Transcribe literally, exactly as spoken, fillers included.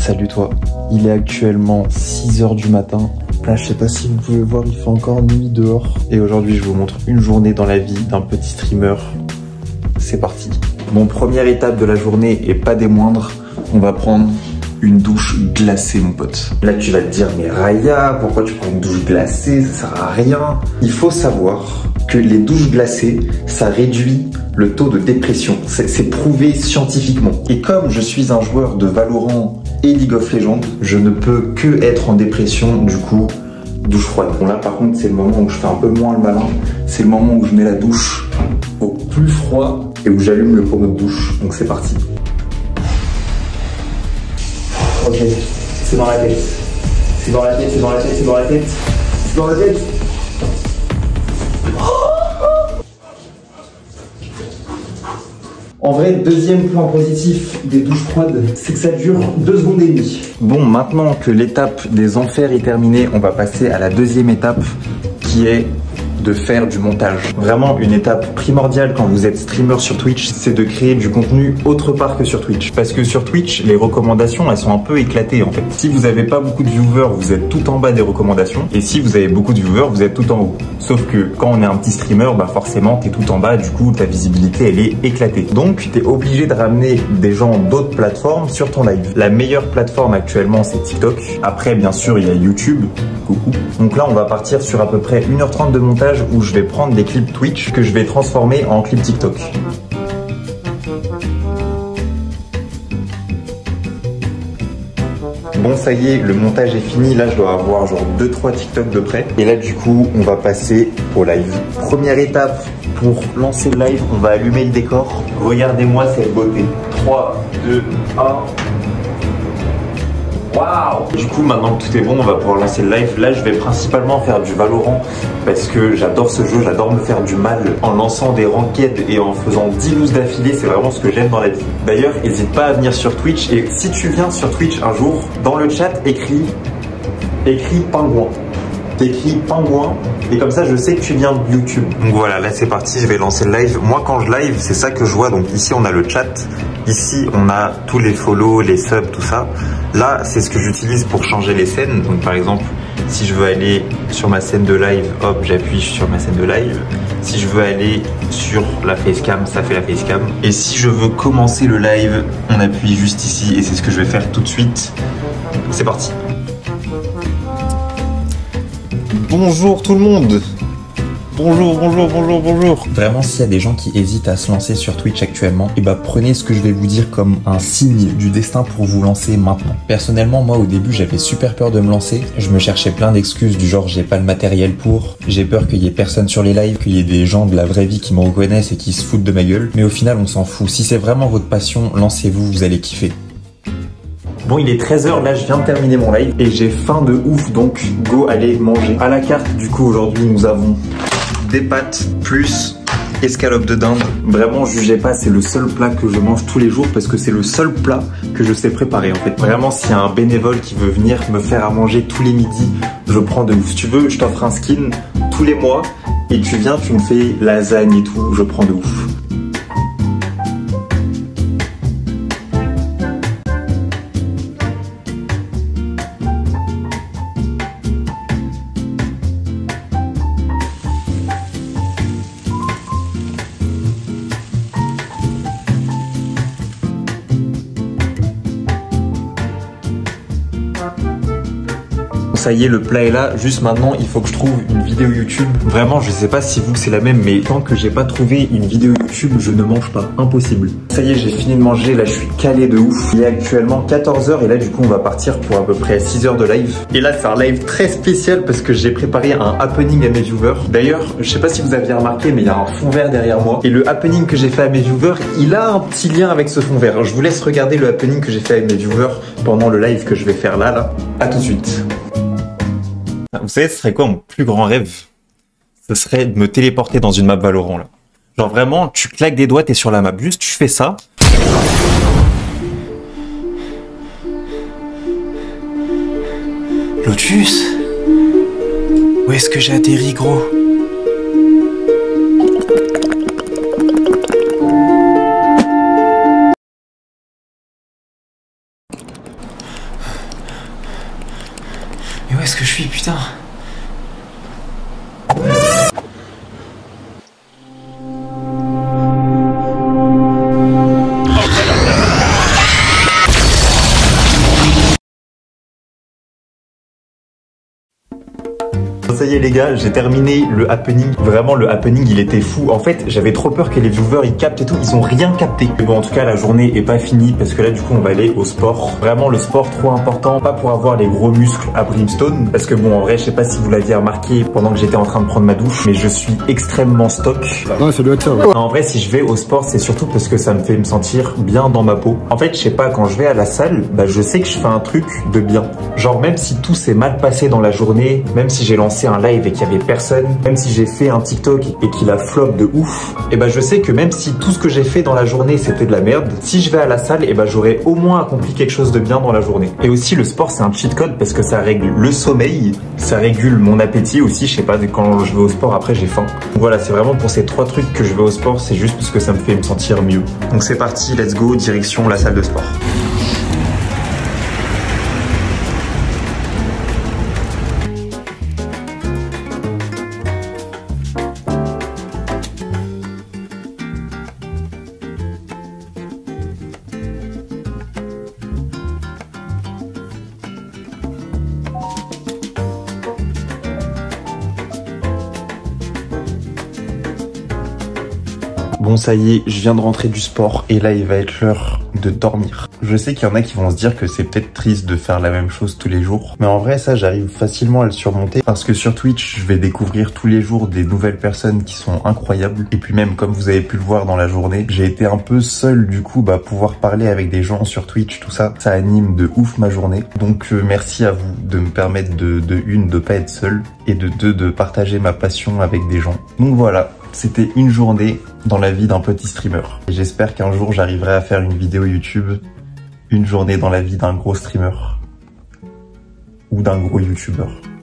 Salut toi, il est actuellement six heures du matin. Là, je sais pas si vous pouvez voir, il fait encore nuit dehors. Et aujourd'hui, je vous montre une journée dans la vie d'un petit streamer. C'est parti. Mon première étape de la journée, et pas des moindres, on va prendre une douche glacée, mon pote. Là, tu vas te dire, mais Raya, pourquoi tu prends une douche glacée? Ça sert à rien. Il faut savoir que les douches glacées, ça réduit le taux de dépression. C'est prouvé scientifiquement. Et comme je suis un joueur de Valorant et League of Legends, je ne peux que être en dépression, du coup, douche froide. Bon là, par contre, c'est le moment où je fais un peu moins le malin. C'est le moment où je mets la douche au plus froid et où j'allume le pommeau de douche. Donc c'est parti. Ok, c'est dans la tête. C'est dans la tête, c'est dans la tête, c'est dans la tête. C'est dans la tête. En vrai, deuxième point positif des douches froides, c'est que ça dure deux secondes et demie. Bon, maintenant que l'étape des enfers est terminée, on va passer à la deuxième étape qui est de faire du montage. Vraiment une étape primordiale quand vous êtes streamer sur Twitch, c'est de créer du contenu autre part que sur Twitch. Parce que sur Twitch, les recommandations, elles sont un peu éclatées en fait. Si vous n'avez pas beaucoup de viewers, vous êtes tout en bas des recommandations. Et si vous avez beaucoup de viewers, vous êtes tout en haut. Sauf que quand on est un petit streamer, bah forcément, t'es tout en bas, du coup, ta visibilité, elle est éclatée. Donc, t'es obligé de ramener des gens d'autres plateformes sur ton live. La meilleure plateforme actuellement, c'est TikTok. Après, bien sûr, il y a YouTube. Coucou. Donc là, on va partir sur à peu près une heure trente de montage où je vais prendre des clips Twitch que je vais transformer en clips TikTok. Bon, ça y est, le montage est fini. Là, je dois avoir genre deux trois TikTok de près. Et là, du coup, on va passer au live. Première étape pour lancer le live, on va allumer le décor. Regardez-moi cette beauté. trois, deux, un... Waouh! Du coup, maintenant que tout est bon, on va pouvoir lancer le live. Là, je vais principalement faire du Valorant parce que j'adore ce jeu, j'adore me faire du mal en lançant des ranked et en faisant dix loses d'affilée. C'est vraiment ce que j'aime dans la vie. D'ailleurs, n'hésite pas à venir sur Twitch. Et si tu viens sur Twitch un jour, dans le chat, écris, écris pingouin. T'écris pingouin et comme ça je sais que tu viens de YouTube. Donc voilà, là c'est parti, je vais lancer le live. Moi quand je live, c'est ça que je vois. Donc ici on a le chat, ici on a tous les follow, les subs, tout ça. Là c'est ce que j'utilise pour changer les scènes. Donc par exemple, si je veux aller sur ma scène de live, hop, j'appuie sur ma scène de live. Si je veux aller sur la facecam, ça fait la facecam. Et si je veux commencer le live, on appuie juste ici et c'est ce que je vais faire tout de suite. C'est parti. Bonjour tout le monde. Bonjour, bonjour, bonjour, bonjour. Vraiment, s'il y a des gens qui hésitent à se lancer sur Twitch actuellement, et bah prenez ce que je vais vous dire comme un signe du destin pour vous lancer maintenant. Personnellement, moi au début, j'avais super peur de me lancer. Je me cherchais plein d'excuses du genre j'ai pas le matériel pour, j'ai peur qu'il y ait personne sur les lives, qu'il y ait des gens de la vraie vie qui me reconnaissent et qui se foutent de ma gueule. Mais au final, on s'en fout. Si c'est vraiment votre passion, lancez-vous, vous allez kiffer. Bon, il est treize heures, là je viens de terminer mon live et j'ai faim de ouf, donc go aller manger. À la carte, du coup, aujourd'hui, nous avons des pâtes plus escalope de dinde. Vraiment, jugez pas, c'est le seul plat que je mange tous les jours parce que c'est le seul plat que je sais préparer en fait. Vraiment, s'il y a un bénévole qui veut venir me faire à manger tous les midis, je prends de ouf. Si tu veux, je t'offre un skin tous les mois et tu viens, tu me fais lasagne et tout, je prends de ouf. Ça y est, le plat est là. Juste maintenant, il faut que je trouve une vidéo YouTube. Vraiment, je sais pas si vous c'est la même, mais tant que j'ai pas trouvé une vidéo YouTube, je ne mange pas. Impossible. Ça y est, j'ai fini de manger. Là, je suis calé de ouf. Il est actuellement quatorze heures et là, du coup, on va partir pour à peu près six heures de live. Et là, c'est un live très spécial parce que j'ai préparé un happening à mes viewers. D'ailleurs, je sais pas si vous aviez remarqué, mais il y a un fond vert derrière moi. Et le happening que j'ai fait à mes viewers, il a un petit lien avec ce fond vert. Je vous laisse regarder le happening que j'ai fait avec mes viewers pendant le live que je vais faire là, là. À tout de suite. Vous savez, ce serait quoi mon plus grand rêve? Ce serait de me téléporter dans une map Valorant, là. Genre vraiment, tu claques des doigts, t'es sur la map. Juste, tu fais ça. Lotus? Où est-ce que j'ai atterri, gros? est-ce que je suis, putain. Ça y est les gars, j'ai terminé le happening. Vraiment le happening il était fou. En fait j'avais trop peur que les viewers ils captent et tout. Ils ont rien capté. Mais bon en tout cas la journée est pas finie parce que là du coup on va aller au sport. Vraiment le sport trop important. Pas pour avoir les gros muscles à Brimstone. Parce que bon en vrai je sais pas si vous l'aviez remarqué pendant que j'étais en train de prendre ma douche. Mais je suis extrêmement stock. Ouais ça doit être ça ouais. En vrai si je vais au sport c'est surtout parce que ça me fait me sentir bien dans ma peau. En fait je sais pas, quand je vais à la salle, bah je sais que je fais un truc de bien. Genre même si tout s'est mal passé dans la journée, même si j'ai lancé un live et qu'il y avait personne, même si j'ai fait un TikTok et qu'il a flop de ouf, et bah je sais que même si tout ce que j'ai fait dans la journée c'était de la merde, si je vais à la salle, et bah j'aurai au moins accompli quelque chose de bien dans la journée. Et aussi le sport c'est un cheat code parce que ça règle le sommeil, ça régule mon appétit aussi, je sais pas, quand je vais au sport après j'ai faim. Donc voilà, c'est vraiment pour ces trois trucs que je vais au sport, c'est juste parce que ça me fait me sentir mieux. Donc c'est parti, let's go, direction la salle de sport. Bon ça y est, je viens de rentrer du sport et là il va être l'heure de dormir. Je sais qu'il y en a qui vont se dire que c'est peut-être triste de faire la même chose tous les jours, mais en vrai ça j'arrive facilement à le surmonter parce que sur Twitch je vais découvrir tous les jours des nouvelles personnes qui sont incroyables. Et puis même comme vous avez pu le voir dans la journée, j'ai été un peu seul du coup, bah pouvoir parler avec des gens sur Twitch, tout ça, ça anime de ouf ma journée. Donc euh, merci à vous de me permettre de, de une, de pas être seul et de deux, de partager ma passion avec des gens. Donc voilà. C'était une journée dans la vie d'un petit streamer. Et j'espère qu'un jour j'arriverai à faire une vidéo YouTube, une journée dans la vie d'un gros streamer ou d'un gros YouTuber.